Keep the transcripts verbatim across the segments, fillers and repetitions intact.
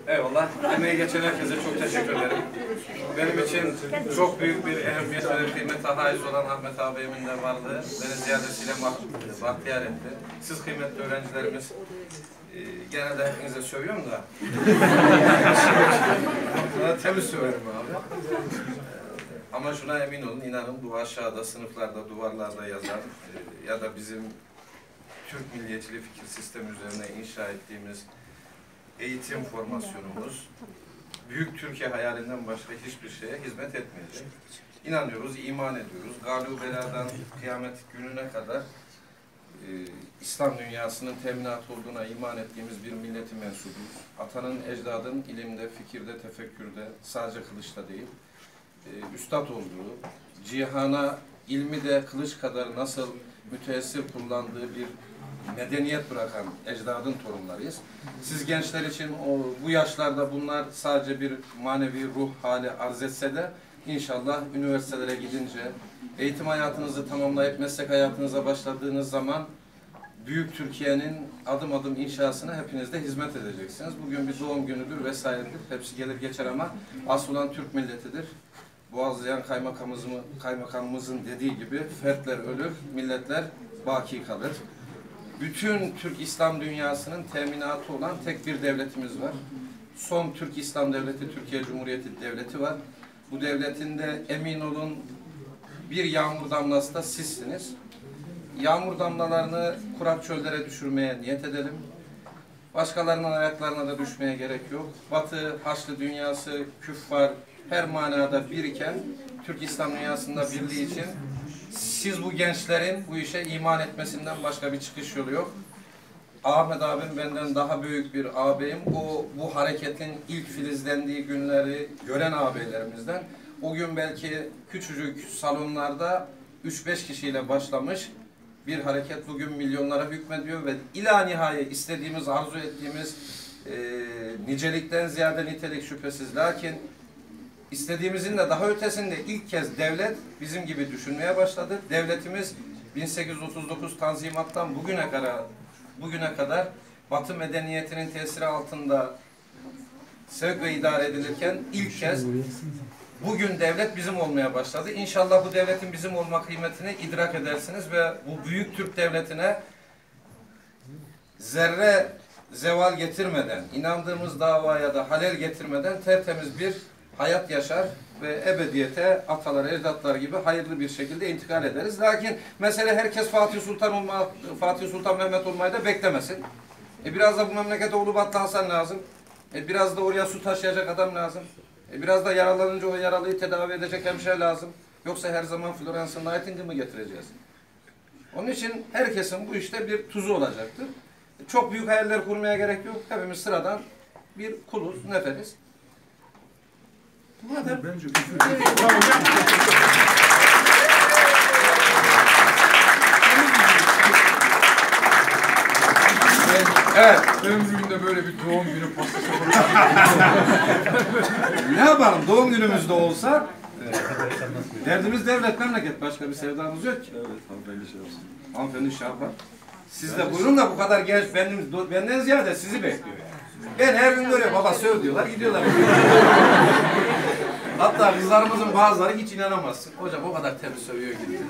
Eyvallah. Emeği geçen herkese çok teşekkür ederim. Benim için çok büyük bir ehemmiyet ve kıymete haiz olan Ahmet ağabeyimin de varlığı beni ziyadesiyle bahtiyar etti. Siz kıymetli öğrencilerimiz, e, genelde hepinize sövüyorum da temiz söverim abi. Ama şuna emin olun, inanın bu aşağıda, sınıflarda, duvarlarda yazan e, ya da bizim Türk milliyetçiliği fikir sistemi üzerine inşa ettiğimiz eğitim formasyonumuz büyük Türkiye hayalinden başka hiçbir şeye hizmet etmeyecek. İnanıyoruz, iman ediyoruz. Galû beladan kıyamet gününe kadar e, İslam dünyasının teminatı olduğuna iman ettiğimiz bir milleti mensubuyuz. Atanın, ecdadın ilimde, fikirde, tefekkürde, sadece kılıçta değil, e, üstad olduğu, cihana ilmi de kılıç kadar nasıl müteessir kullandığı bir medeniyet bırakan ecdadın torunlarıyız. Siz gençler için o, bu yaşlarda bunlar sadece bir manevi ruh hali arz etse de inşallah üniversitelere gidince, eğitim hayatınızı tamamlayıp meslek hayatınıza başladığınız zaman büyük Türkiye'nin adım adım inşasına hepiniz de hizmet edeceksiniz. Bugün bir doğum günüdür vesairedir. Hepsi gelir geçer ama asıl olan Türk milletidir. Boğazlayan kaymakamımızın, kaymakamımızın dediği gibi fertler ölür, milletler baki kalır. Bütün Türk İslam dünyasının teminatı olan tek bir devletimiz var. Son Türk İslam Devleti, Türkiye Cumhuriyeti Devleti var. Bu devletin de emin olun bir yağmur damlası da sizsiniz. Yağmur damlalarını kurak çöllere düşürmeye niyet edelim. Başkalarının ayaklarına da düşmeye gerek yok. Batı, Haçlı dünyası, küffar her manada biriken Türk İslam dünyasında birliği için siz bu gençlerin bu işe iman etmesinden başka bir çıkış yolu yok. Ahmet abim benden daha büyük bir ağabeyim. O bu hareketin ilk filizlendiği günleri gören ağabeylerimizden. O gün belki küçücük salonlarda üç beş kişiyle başlamış bir hareket bugün milyonlara hükmediyor ve ila nihayet istediğimiz, arzu ettiğimiz e, nicelikten ziyade nitelik şüphesiz. Lakin İstediğimizin de daha ötesinde ilk kez devlet bizim gibi düşünmeye başladı. Devletimiz bin sekiz yüz otuz dokuz Tanzimat'tan bugüne kadar bugüne kadar Batı medeniyetinin tesiri altında sevk ve idare edilirken ilk kez bugün devlet bizim olmaya başladı. İnşallah bu devletin bizim olma kıymetini idrak edersiniz ve bu büyük Türk devletine zerre zeval getirmeden, inandığımız davaya da halel getirmeden tertemiz bir hayat yaşar ve ebediyete atalar, ecdatlar gibi hayırlı bir şekilde intikal ederiz. Lakin mesele herkes Fatih Sultan olma, Fatih Sultan Mehmet olmayı da beklemesin. E biraz da bu memlekete Ulubatlı Hasan lazım. E biraz da oraya su taşıyacak adam lazım. E biraz da yaralanınca o yaralıyı tedavi edecek hemşire lazım. Yoksa her zaman Florence Nightingale'ı getireceğiz? Onun için herkesin bu işte bir tuzu olacaktır. E çok büyük hayaller kurmaya gerek yok. Hepimiz sıradan bir kuluz, neferiz. Bu kadar. Bence evet, ömrümde böyle bir doğum günü pastası ne yapalım? Doğum günümüzde olsa derdimiz devlet, memleket. Başka bir sevdamız yok ki. Evet, hanımefendi şey olsun. Hanımefendi şey yapar. Siz de buyurun da bu kadar genç benim, benden ziyade sizi bekliyor. Ben her gün görüyorum, baba söv diyorlar, gidiyorlar. Hatta kızlarımızın bazıları hiç inanamazsın. Hocam o kadar temiz sövüyor gibi.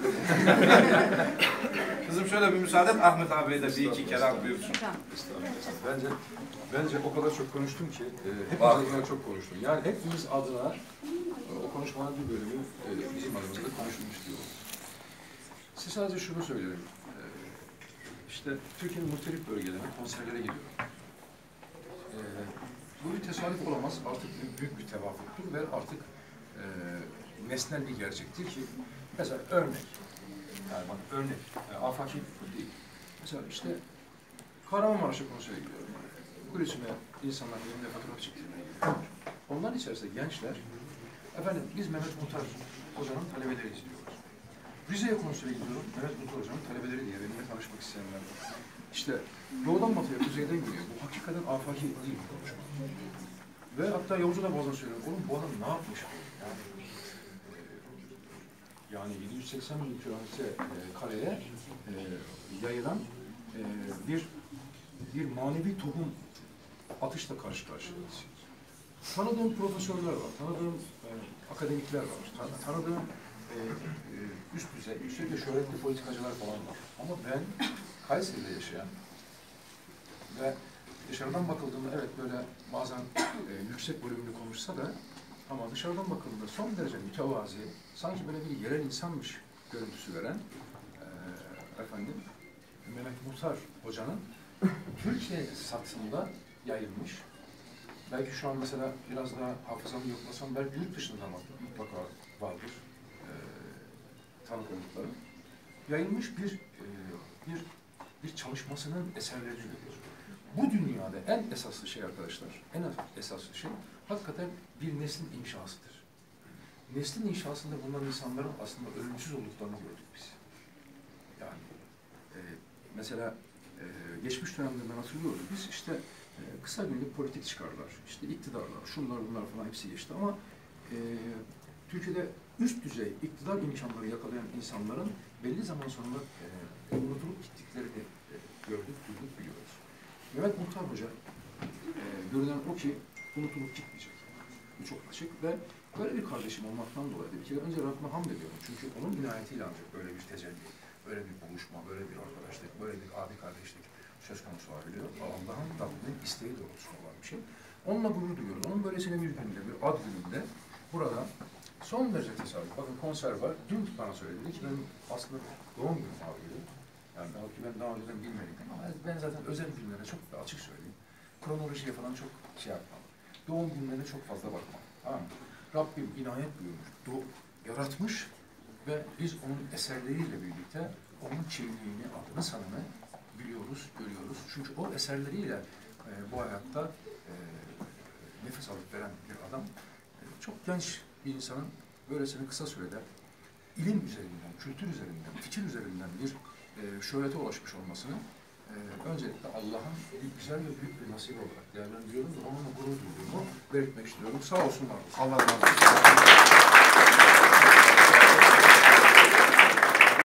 Kızım şöyle bir müsaade et, Ahmet abiye de bir iki kelam buyursun. Bence, bence o kadar çok konuştum ki, e, hepimiz adına çok konuştum. Yani hepimiz adına e, o konuşmanın bir bölümü e, bizim adımızda konuşulmuş diyor. Size sadece şunu söylüyorum. E, işte Türkiye'nin muhtelif bölgelerine konserlere gidiyorum. E, bu bir tesadüf olamaz, artık büyük bir tevafuktur ve artık e, nesnel bir gerçektir ki, mesela örnek, yani bak örnek, yani afaki değil. Mesela işte Kahramanmaraş'a konsere gidiyorum. Kulüsüme insanlar elimde fotoğraf çektirmeye gidiyorlar. Onların içerisinde gençler, efendim biz Mehmet Muhtar Hoca'nın talebeleri izliyoruz. Rize'ye konsere gidiyorum, Mehmet Muhtar Hoca'nın talebeleri diye benimle tanışmak isteyenler var. İşte doğudan batıya, kuzeyden güneye, bu hakikaten afaki değil bu konuşma. Ve hatta Yavuz'a da bazen söylüyorum, oğlum bu adam ne yapmış? Yani, e, yani yedi yüz seksen bin kilometre e, kareye e, yayılan e, bir bir manevi tohum atışla karşı karşıyayız. Tanıdığım profesörler var, tanıdığım e, akademikler var, tan tanıdığım e, e, üst düzey, üstelik şöhretli politikacılar falan var. Ama ben Kayseri'de yaşayan ve dışarıdan bakıldığında evet böyle bazen e, yüksek volümlü konuşsa da ama dışarıdan bakıldığında son derece mütevazi, sanki böyle bir yerel insanmış görüntüsü veren e, efendim Mehmet Muhtar Hoca'nın Türkiye saksında yayılmış. Belki şu an mesela biraz daha hafızamı yoklasam belki yurt dışında ama mutlaka vardır e, tanıklıkları. Yayılmış bir e, bir bir çalışmasının eserlerini görüyoruz. Bu dünyada en esaslı şey arkadaşlar, en esaslı şey hakikaten bir neslin inşasıdır. Neslin inşasında bulunan insanların aslında ölümsüz olduklarını gördük biz. Yani e, mesela e, geçmiş dönemde ben hatırlıyorum biz işte e, kısa günlük politik çıkarlar, işte iktidarlar, şunlar bunlar falan hepsi geçti ama e, Türkiye'de üst düzey iktidar imkanları yakalayan insanların belli zaman sonra e, unutulup gittiklerini e, gördük, duyduk, biliyoruz. Mehmet Muhtar Hoca e, görünen o ki unutulup gitmeyecek. Bu çok açık ve böyle bir kardeşim olmaktan dolayı bir kere önce Rabbime hamd ediyorum. Çünkü onun inayetiyle ancak böyle bir tecelli, böyle bir buluşma, böyle bir arkadaşlık, böyle bir abi kardeşlik söz konusu olabiliyor. Allah'ın Rabbinin isteği doğrultusunda olan bir şey. Onunla gurur duyuyorum. Onun böylesine bir günde, bir ad gününde burada son derece tesadüf. Bakın konser var. Dün bana söyledi ki benim aslında doğum günüm ağrıyor. Yani belki ben daha önceden bilmeliydim ama ben zaten özel günlere çok açık söyleyeyim. Kronolojiye falan çok şey yapmam. Doğum günlerine çok fazla bakmam. Tamam mı? Rabbim inayet buyurmuş, doğ, yaratmış ve biz onun eserleriyle birlikte onun kimliğini, adını, sanını biliyoruz, görüyoruz. Çünkü o eserleriyle e, bu hayatta e, nefes alıp veren bir adam, e, çok genç bir insanın böylesine kısa sürede ilim üzerinden, kültür üzerinden, fikir üzerinden bir e, şöhrete ulaşmış olmasını e, öncelikle Allah'ın bir güzel ve büyük bir nasibi olarak değerlendiriyorum ve onunla gurur duyduğumu belirtmek istiyorum. Sağ olsunlar. Allah razı olsun.